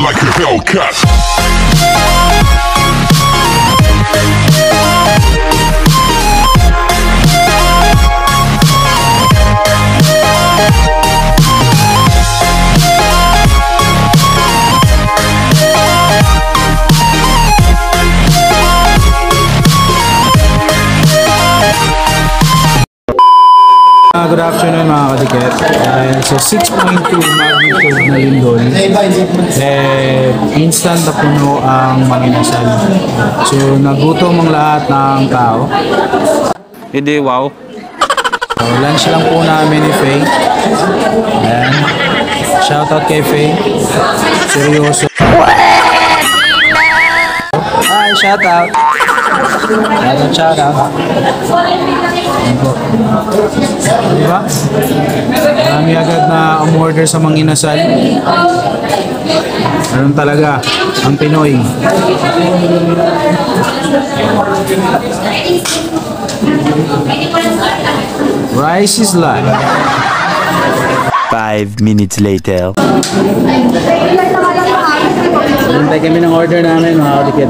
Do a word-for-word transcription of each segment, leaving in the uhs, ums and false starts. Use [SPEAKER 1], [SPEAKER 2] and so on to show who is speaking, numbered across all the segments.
[SPEAKER 1] like a Hellcat.
[SPEAKER 2] Uh, good afternoon mga kadikit. Uh, so six point two magnitude na lindol. Eh, instant na puno ang Manginasal. So nagutom ang lahat ng tao.
[SPEAKER 3] Hindi, wow.
[SPEAKER 2] So lunch lang po namin ni Faye. Ayan. Shoutout kay Faye. Seryoso. Hi, shoutout. Shoutout, shoutout. Diba? Marami agad na umorder sa Manginasal. Ganun talaga ang Pinoy. Rice is life.
[SPEAKER 4] Five minutes later.
[SPEAKER 2] Hintay kami ng order namin mga kadikit.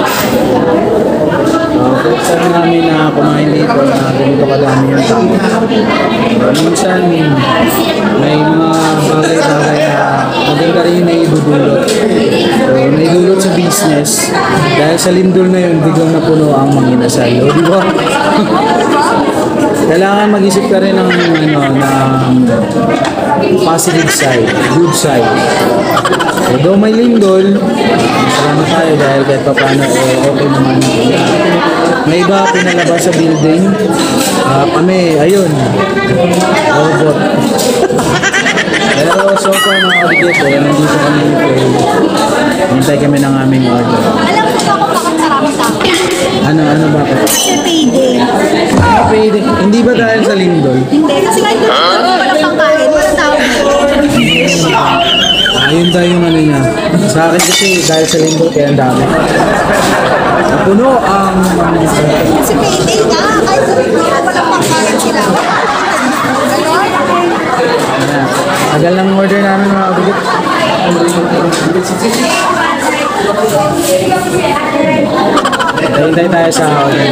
[SPEAKER 2] Uh, first time namin na kumain dito na ganito kadami yung tao. Uh, minsan may mga bagay-bagay na maganda rin yung naidudulot. So, naidulot sa business. Dahil sa lindol na yun, biglang napuno ang Manginasal. O, di ba? Kailangan mag-isip ka rin ng, ano, ng positive side, good side. So, though may lindol, salamat tayo dahil kahit pa paano eh, okay naman. May iba pinalabas sa building. Uh, kami, ayun, robot. Pero so far mga kadikit, eh, nandito kami yung play. Hintay kami ng aming order.
[SPEAKER 5] Alam ko ba kung bakit marami tao?
[SPEAKER 2] Ano, ano bakit?
[SPEAKER 5] Kasi payday.
[SPEAKER 2] Pwede. Hindi ba dahil sa lindol?
[SPEAKER 5] Hindi, kasi kahit doon walang pangkain, walang tao.
[SPEAKER 2] Ayun tayo yung ano niya. Sa akin kasi dahil sa lindol kaya ang dami. Napuno ang...
[SPEAKER 5] Kasi payday nga, kahit doon walang pangkain sila.
[SPEAKER 2] Ayan. Tagal ng order namin mga kabigit. Hintay tayo sa order.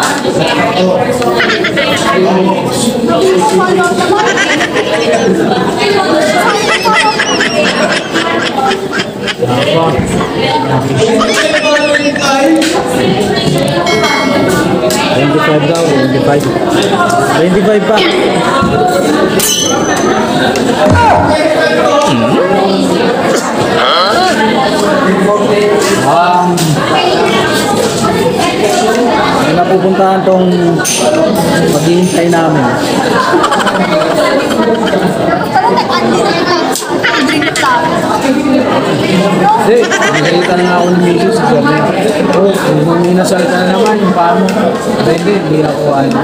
[SPEAKER 2] twenty-five daw, twenty-five. twenty-five pa. Um, may napupuntahan tong maghihintay namin. Hindi, nagalita na nga ako ng misis. Sabi niya, oh, kung minasal ka na naman, yung paa mo. Hindi, hindi ako ano.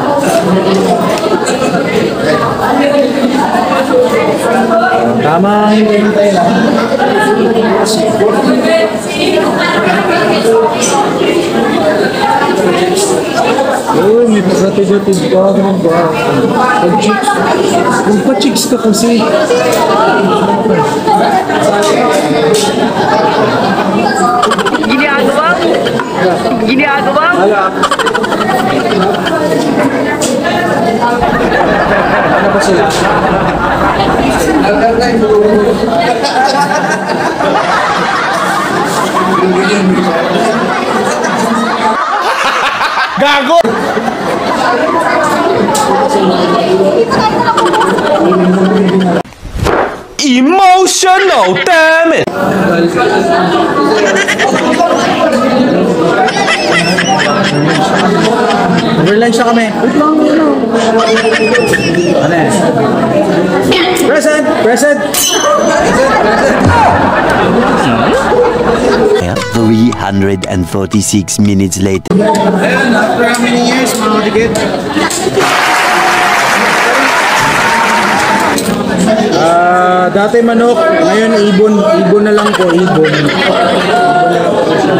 [SPEAKER 2] Tama ang hintay lang. Oh, may pagkatigatid ka. Ganun ba? Pag-chicks. Kung pa-chicks ka kasi.
[SPEAKER 6] Ginagawa? Ginagawa?
[SPEAKER 2] Hala. Ano ba sila?
[SPEAKER 3] Gago! Emotional, damn it!
[SPEAKER 2] Overlunch na kami. Ano eh? Present! Present!
[SPEAKER 4] three hundred forty-six minutes later.
[SPEAKER 2] Ayan, after how many years mga kadikit? Ah, dati manok, ngayon ibon, ibon na lang po, ibon. Ibon na lang po siya.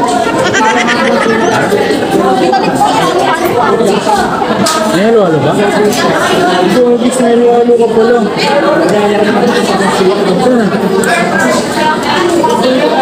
[SPEAKER 2] May halo-halo ba? Ito, gusto may halo-halo ka pala. Ito na.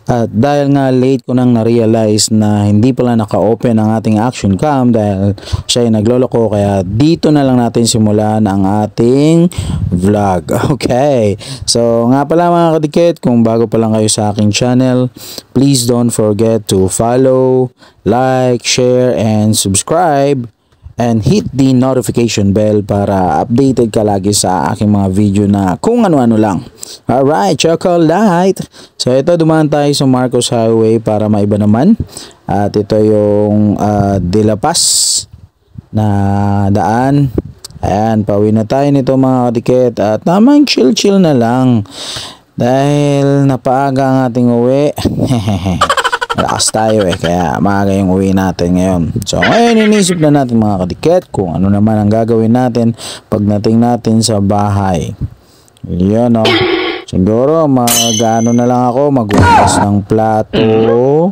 [SPEAKER 2] At dahil nga late ko nang na-realize na hindi pala naka-open ang ating action cam dahil siya ay nagloloko, kaya dito na lang natin simulan ang ating vlog. Okay, so nga pala mga kadikit, kung bago pa lang kayo sa aking channel, please don't forget to follow, like, share, and subscribe. And hit the notification bell para updated ka lagi sa aking mga video na kung ano-ano lang. Alright, chocolate! So ito, dumaan tayo sa Marcos Highway para maiba naman. At ito yung uh, De La Paz na daan. Ayan, pauwi na tayo nito mga kadikit. At tamang chill-chill na lang. Dahil napaaga ang ating uwi. Lakas tayo eh, kaya maaga yung uwi natin ngayon. So ngayon inisip na natin mga kadikit kung ano naman ang gagawin natin pagdating natin sa bahay. Yun o. Siguro mag-ano na lang ako, maghugas ng plato,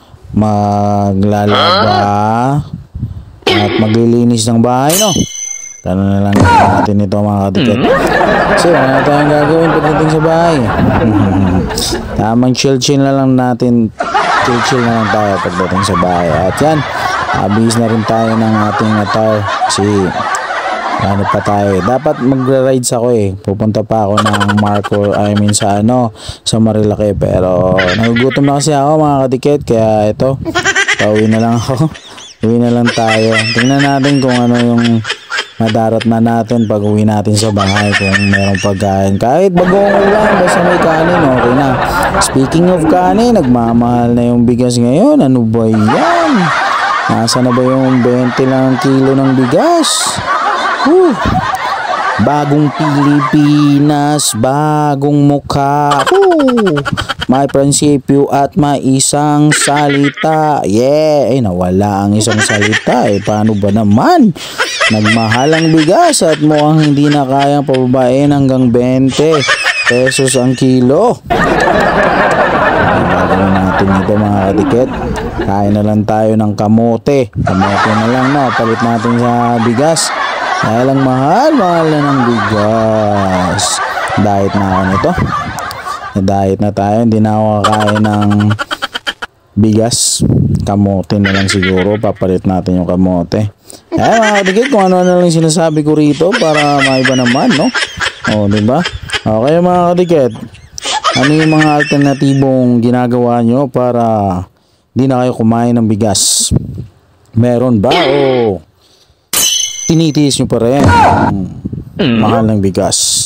[SPEAKER 2] maglalaba, at maglilinis ng bahay, no? Gano'n na lang natin ito mga kadikit. Kasi wala na tayong gagawin pagdating sa bahay. Tamang chill-chill na lang natin. Chill-chill na lang tayo pagdating sa bahay. At yan, abis na rin tayo ng ating attire. Kasi ano pa tayo. Dapat magra-rides ako eh. Pupunta pa ako ng Marco, I mean sa ano, sa Marilaki. Pero nagugutom na kasi ako mga kadikit. Kaya ito, pauwi na lang ako. Uwi na lang tayo. Tingnan natin kung ano yung madarat na natin pag uwi natin sa bahay kung merong pagkain. Kahit bagong ulan, basta may kanin, okay na. Speaking of kanin, nagmamahal na yung bigas ngayon. Ano ba yan? Nasa na ba yung twenty lang kilo ng bigas? Whew. Bagong Pilipinas, bagong mukha. Whew. May prinsipyo at may isang salita. Yeah, ay nawala ang isang salita eh. Paano ba naman? Nagmahal ang bigas at mukhang hindi na kayang pababain hanggang twenty pesos ang kilo. Gagawin natin ito mga kadikit. Kain na lang tayo ng kamote. Kamote na lang na. Palit natin sa bigas. Dahil ang mahal, mahal na ng bigas. Diet na ako nito. Diet na tayo. Hindi na ako kakain ng bigas. Kamote na lang siguro. Papalit natin yung kamote. Eh mga kadikit, kung ano na lang sinasabi ko rito para maiba naman, no? O, diba? Okay mga kadikit, ano yung mga alternatibong ginagawa nyo para di na kayo kumain ng bigas? Meron ba o tinitiis nyo pa rin mahal ng bigas?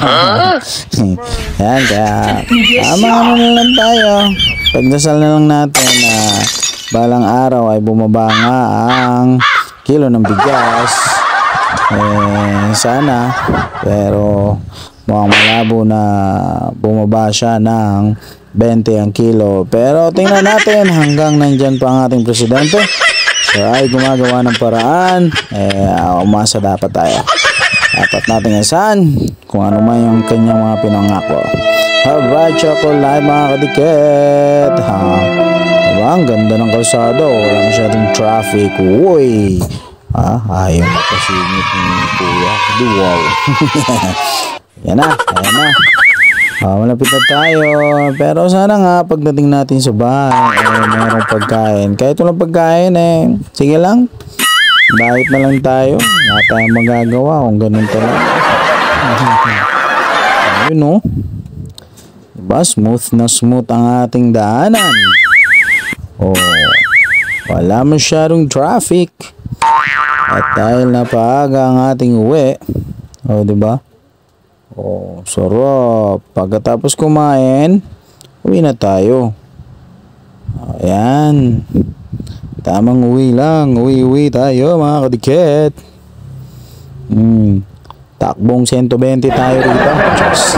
[SPEAKER 2] Yan, kaya tama ano na lang tayo. Pagdasal na lang natin na balang araw ay bumaba nga ang kilo ng bigas. Eh, sana. Pero mukhang malabo na bumaba siya ng twenty ang kilo. Pero tingnan natin hanggang nandyan pa ang ating presidente. Siya ay gumagawa ng paraan. Eh, umasa dapat tayo. Dapat natin asahan kung ano man yung kanyang mga pinangako. Alright, chocolate mga kadikit. Ha? Diba? Ang ganda ng kalsada. Wala masyadong traffic. Uy! Ah, ayaw makasingit ni kuya. Wow. Yan na. Ayan na. Ah, malapit na tayo. Pero sana nga pagdating natin sa bahay, eh, mayroong pagkain. Kahit walang pagkain, eh, sige lang. Diet na lang tayo. Wala tayong magagawa kung ganun talaga. Ayun, no? Diba? Smooth na smooth ang ating daanan. Oh, wala masyadong traffic. At dahil napaaga ang ating uwi, oh, diba? Oh, sarap. Pagkatapos kumain, uwi na tayo. Ayan. Tamang uwi lang. Uwi-uwi tayo mga kadikit. Hmm. Takbong one twenty tayo rito. Just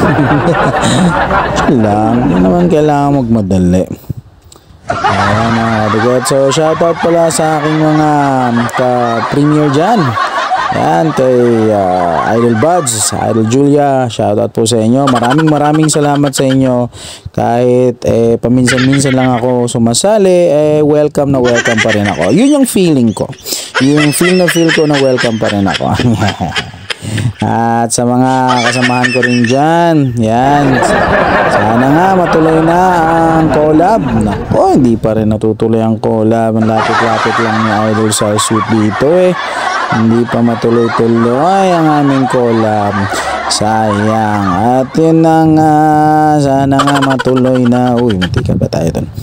[SPEAKER 2] lang. Hindi naman kailangan magmadali. Ayan mga kadikit. So shoutout pala sa aking mga ka-premier dyan. Yan kay uh, Idol Buds, Idol Julia, shoutout po sa inyo. Maraming maraming salamat sa inyo. Kahit eh, paminsan-minsan lang ako sumasali, eh, welcome na welcome pa rin ako. Yun yung feeling ko. Yung feel na feel ko na welcome pa rin ako. At sa mga kasamahan ko rin dyan, yan. Sana nga matuloy na ang collab. Nako, hindi pa rin natutuloy ang collab. Ang lapit-lapit lang ni Idol Sal Sweet dito eh. Hindi pa matuloy-tuloy ang aming collab. Sayang. At yun na nga, sana nga matuloy na. Uy, matika ba tayo dun?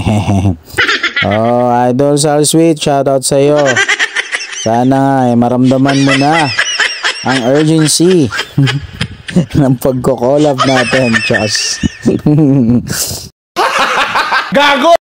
[SPEAKER 2] Oh, Idol Sal Sweet, shoutout sa'yo. Sana nga eh, maramdaman mo na ang urgency ng pagko-collab natin, Chos.
[SPEAKER 3] Gago!